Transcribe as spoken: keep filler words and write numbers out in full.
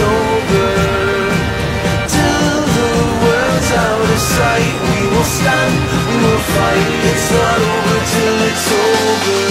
over. Till the world's out of sight, we will stand, we will fight. It's not over till it's over.